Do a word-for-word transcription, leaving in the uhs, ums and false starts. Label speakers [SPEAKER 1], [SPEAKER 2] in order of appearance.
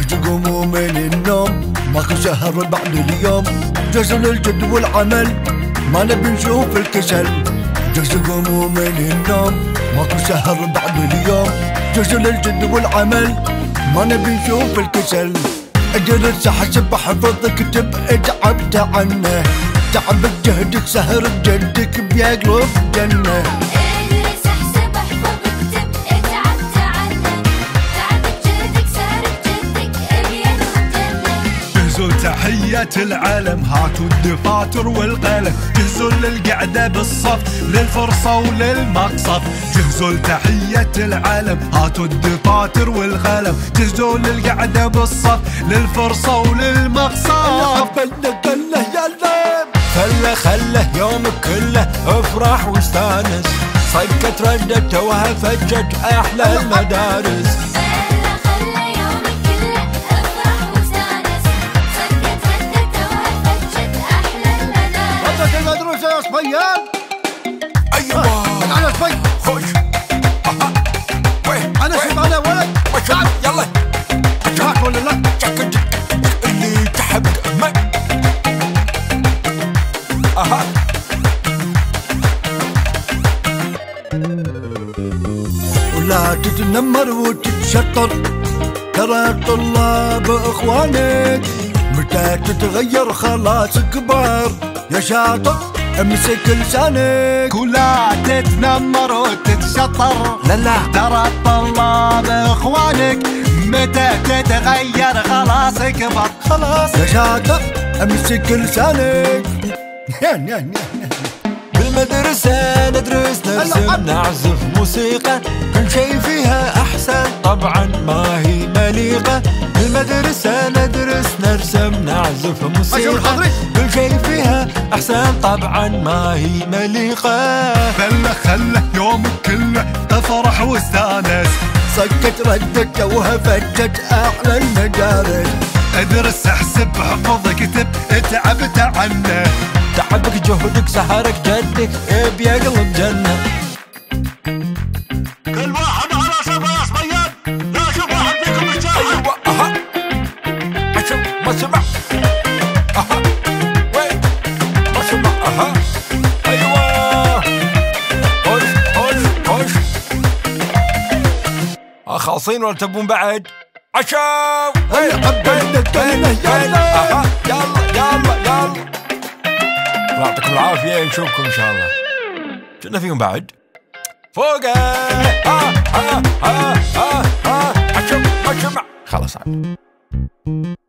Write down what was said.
[SPEAKER 1] تقوموا من النوم ماكو سهر بعد اليوم، جزء للجد والعمل ما نبي نشوف الكسل. جزء قوموا من النوم ماكو سهر بعد اليوم، جزء للجد والعمل ما نبي نشوف الكسل. ادرس احسب احفظ اكتب اتعبت عنه، تعبت جهدك سهر بجدك بيقلب جنه.
[SPEAKER 2] جهزوا تحية العلم هاتوا الدفاتر والقلم، جهزوا للقعدة بالصف للفرصة وللمقصف. جهزوا تحية العلم هاتوا الدفاتر والقلم، جهزوا للقعدة بالصف للفرصة وللمقصف.
[SPEAKER 1] قله يلا
[SPEAKER 3] خله خله يومك كله افرح واستانس، صيفك تردد توها فجت احلى المدارس.
[SPEAKER 1] يا صبيان
[SPEAKER 3] ايوه
[SPEAKER 1] انا صبي
[SPEAKER 3] خش اها وين
[SPEAKER 1] انا شوف انا ولد
[SPEAKER 3] تعال يلا
[SPEAKER 1] معك ولا لا؟
[SPEAKER 3] شكت اللي تحب ما اها
[SPEAKER 1] ولا تتنمر وتتشطر، ترى الطلاب اخوانك متى تتغير خلاص كبار. يا شاطر امسك لسانك
[SPEAKER 2] ولا تتنمر وتتشطر،
[SPEAKER 3] لا لا
[SPEAKER 2] ترى الطلاب اخوانك متى تتغير خلاص كبر.
[SPEAKER 1] خلاص يا شاطر امسك لسانك. نيان نيان نيان
[SPEAKER 3] بالمدرسة ندرس نرسم نعزف موسيقى، كل شي فيها أحسن طبعا ما هي مليقة. بالمدرسة ندرس نرسم نعزف موسيقى، كل شي فيها أحسن طبعا ما هي مليقة.
[SPEAKER 2] خله خله يومك كله افرح واستانس،
[SPEAKER 1] سكت ردت توها فجت احلى المدارس.
[SPEAKER 2] ادرس احسب احفظ اكتب اتعبت عنه،
[SPEAKER 3] تعبك جهدك سهرك جدك بيقلب جنة.
[SPEAKER 2] كل واحد على صبا يا صبيان، لا شوف واحد فيكم يتشاحن.
[SPEAKER 3] ايوه اها اشوف ما سمع اها وين ما سمع اها ايوه خش خش خش. ها خالصين ولا تبون بعد؟ عشاو
[SPEAKER 1] هيا قبلت كلمة يلا
[SPEAKER 3] اها يلا يلا يلا الله يعطيكم العافية، نشوفكم إن شاء الله. كنا فيهم بعد فوقه ها ها ها ها ها ها خلاص عاد.